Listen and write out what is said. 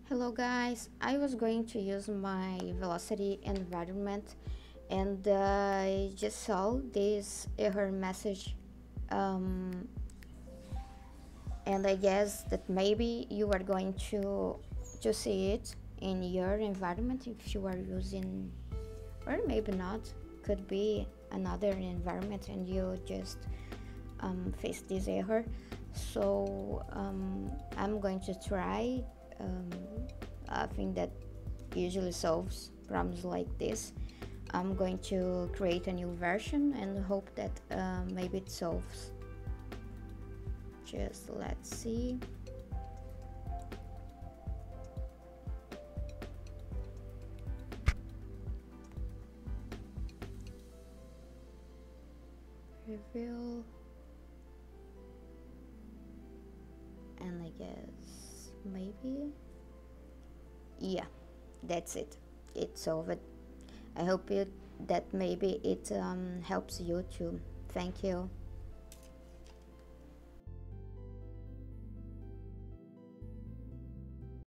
Hello guys, I was going to use my Vlocity environment and I just saw this error message, um, and I guess that maybe you are going to see it in your environment if you are using, or maybe not, could be another environment and you just face this error. So I'm going to try um, a thing that usually solves problems like this. I'm going to create a new version and hope that maybe it solves. Just let's see. Reveal, and I guess maybe, yeah, that's it. It solved. I hope that maybe it helps you too. Thank you.